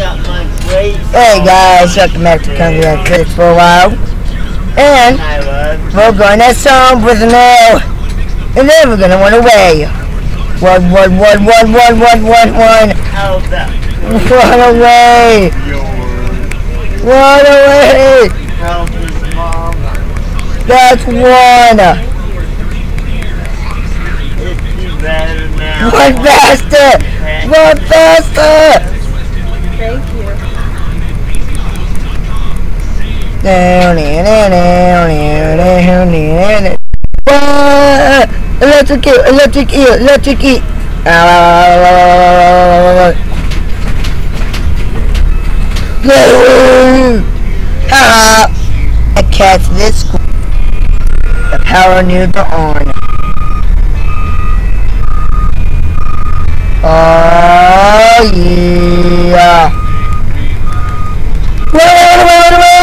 Hey guys, welcome back to Country and Critics for a while. And we're going to some with an L. And then we're going to run away. Run. Run away. Run away. That's one. Run faster. Run faster. Thank you. Electric eel. I catch this. The power near the on. Oh yeah. Run away.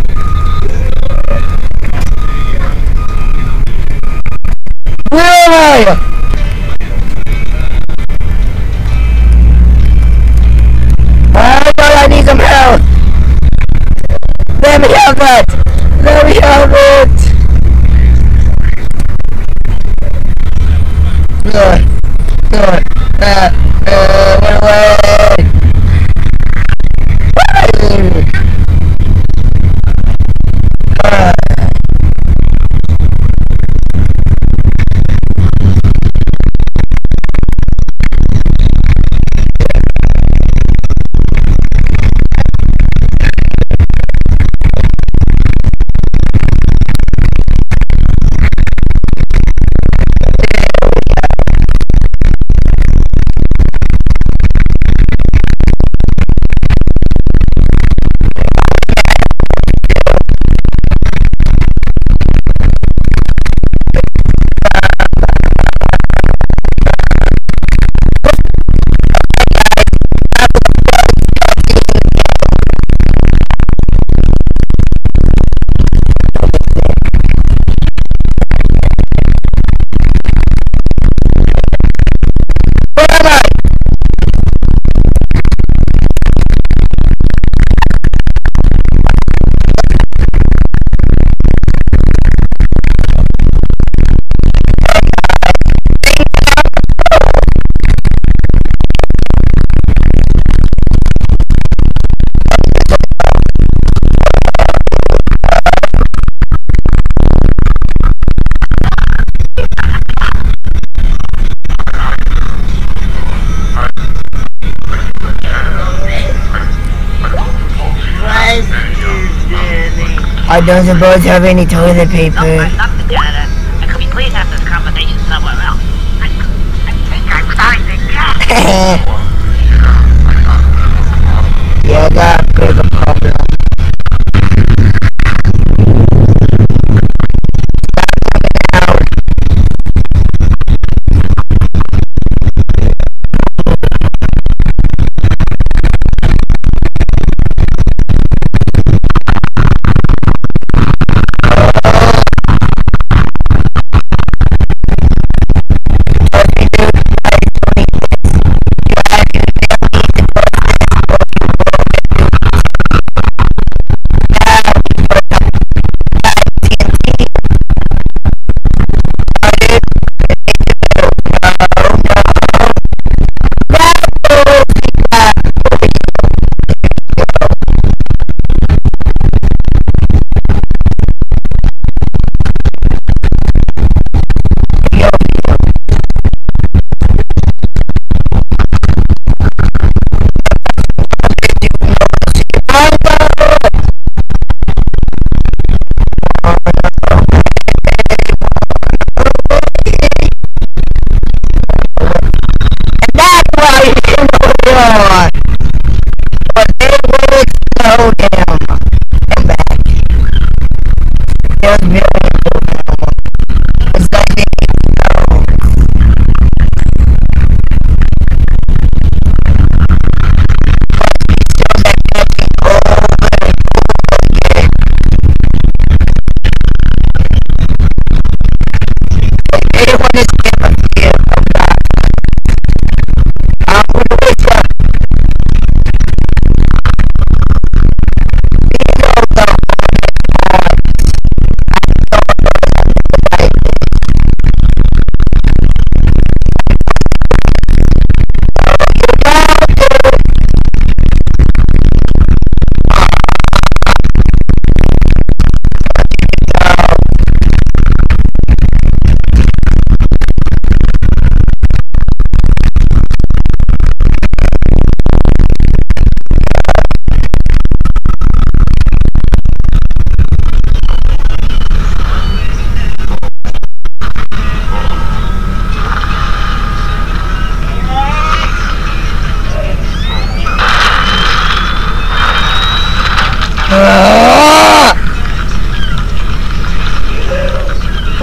Where am I? Oh, I need some help. Let me have that. Let me have it. Run away. I don't suppose you have any toilet paper. No, I'm not the janitor. And could we please have this conversation somewhere else? I think I'm starting to get Yeah, that's a bit of a problem.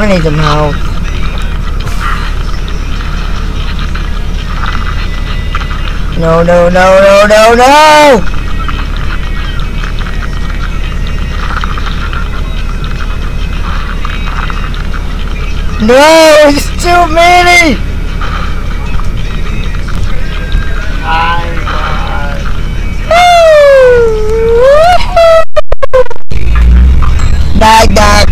I need some help. No, no, no, no, no, no! No, it's too many! Knock, knock.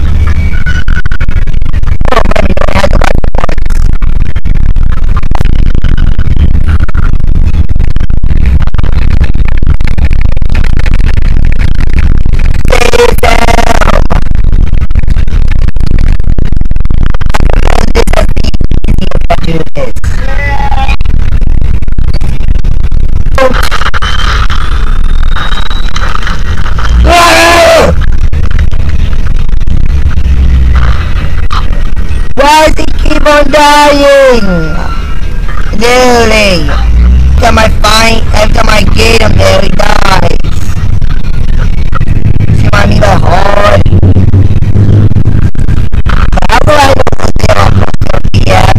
Why does he keep on dying? Really? Every time I get him there, he dies. See what I mean by hard? How do I know what they're on yet?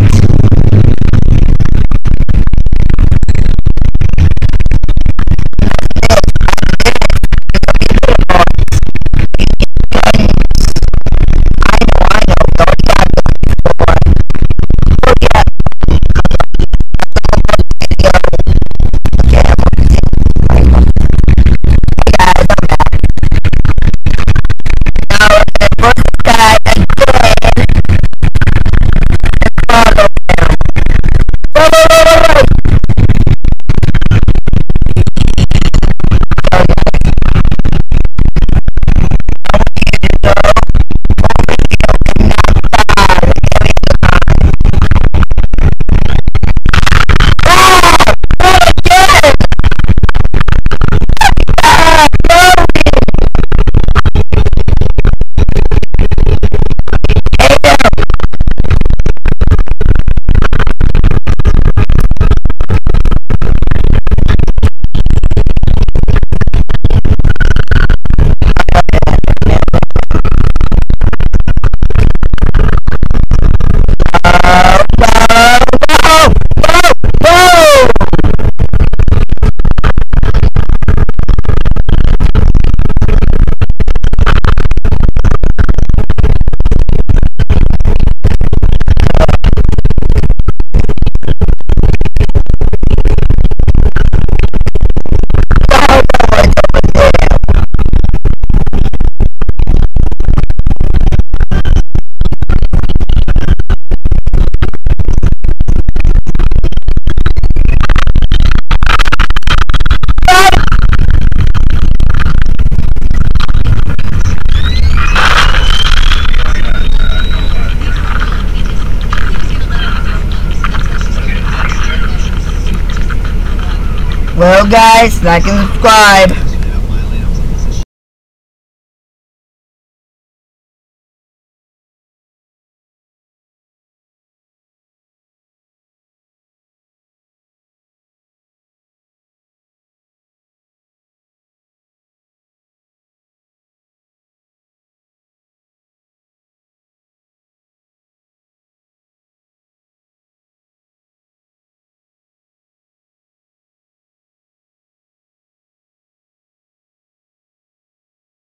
Well guys, like and subscribe.